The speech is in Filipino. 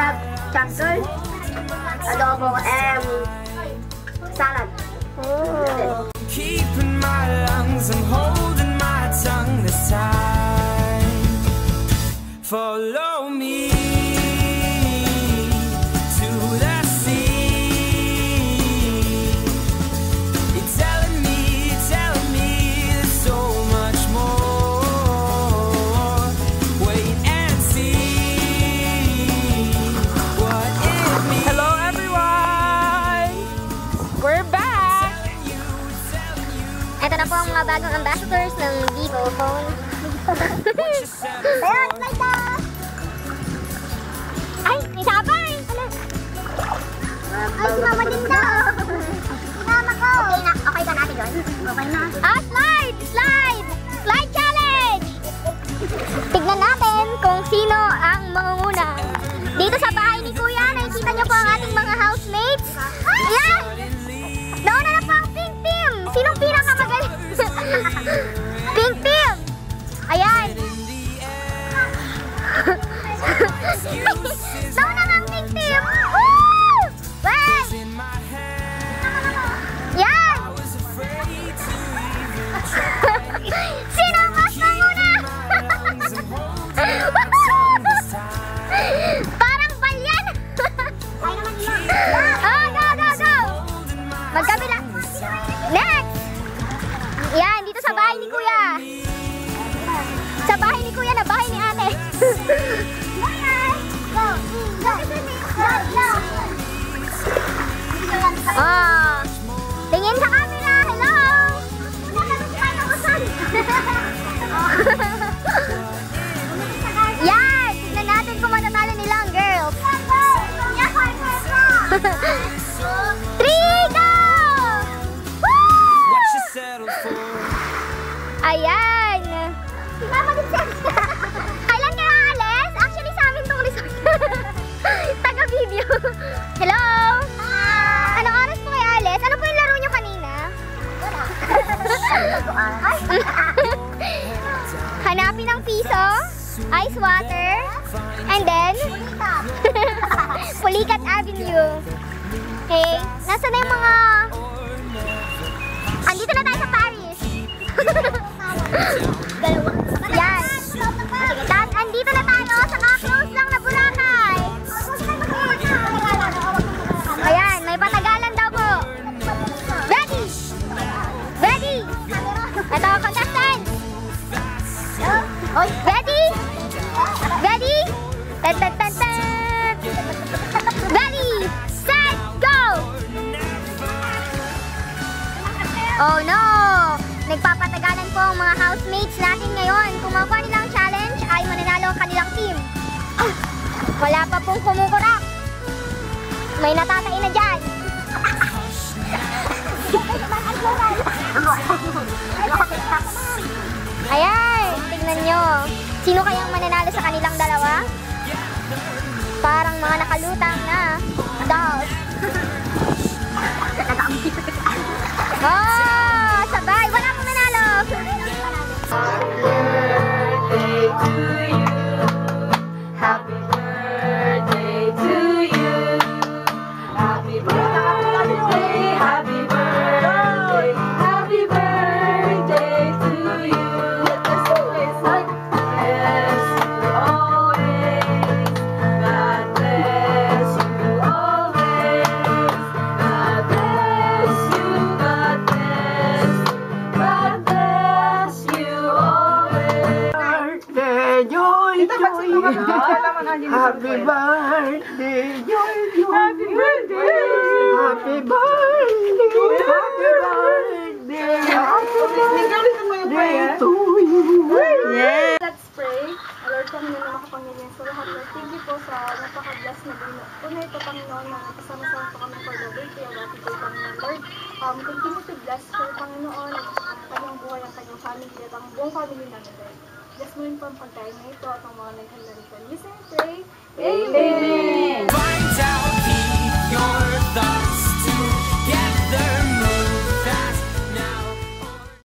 have chapters, adobo, and salad. Keeping my lungs and holding my tongue this time. Follow me to the sea. You're telling me there's so much more. Wait and see what it means. Hello everyone! We're back! Ito na po ang mga bagong ambassadors ng Vivo phone. Ayan, slide na! Ay, may sabay! Ay, si Mama din daw! Si Mama ko! Okay ba natin doon? Okay na. Ah, slide! Slide! Slide challenge! Tignan natin kung sino ang mangunguna. Dito sa bahay ni Kuya, nakikita niyo po ang ating mga housemates. Ayan! Nauna na po ang pink team! Sinong pinakamagaling? Pink team! Ayan! Nauna na ang pink team! Woo! Wait! Yan! Sino ang mas manguna? Parang balyan! Oh, go, go, go! Magkabila! Next! Yan, dito sa bahay ni Kuya. Sa bahay ni Kuya na bahay ni Ate. Oh, tingin sa camera. Hello! Yan, tignan natin kung matatalo nila ang girls. 3, go! Ayan! Kailan kayo alis? Actually sa amin itong resort. Taga-video. Hello! Anong oras po kayo alis? Ano po yung laro nyo kanina? Hanapin ang piso, ice water, and then Pulikat Avenue. Okay? Nasaan na yung mga... Andito na tayo sa Paris. Yan. Tapos andito na tayo sa mga close lang na Boracay. Ayan, may patagalan daw po. Ready? Ready? Ito, contestant. Ready? Ready? Tan tan tan tan. Ready? Set, go! Oh no! Nagpapatagalan po ang mga housemates natin ngayon. Kung makuha nilang challenge, ay mananalo ang kanilang team. Wala pa pong kumukurak. May natatay na dyan. Ayan, tignan nyo. Sino kayang mananalo sa kanilang dalawa? Parang mga nakalutang na dolls. Oh, sabay. Wala pong nanalo. Happy birthday to you. Happy birthday to you. Happy birthday, happy birthday, happy birthday to you. Let's always bless you always. God bless you always. God bless you, God bless you, God bless you always. Birthday, joy, joy. Happy birthday, joy, joy. Happy birthday. Happy birthday. Happy birthday to you. Yeah. Let's pray. Lord, kami na makapangyarihan sa lahat. Lord, thank you po sa napaka-bless na din. Una ito, Panginoon, na kasama-sama po kami for the birthday. Happy birthday, Panginoon. Lord, continue to bless for Panginoon ang kanyang buhay, ang kanyang family, at ang buong family namin, Lord. Bless mo rin po ang pagkain na ito at ang mga naghanda nito. Yes, I pray. Amen!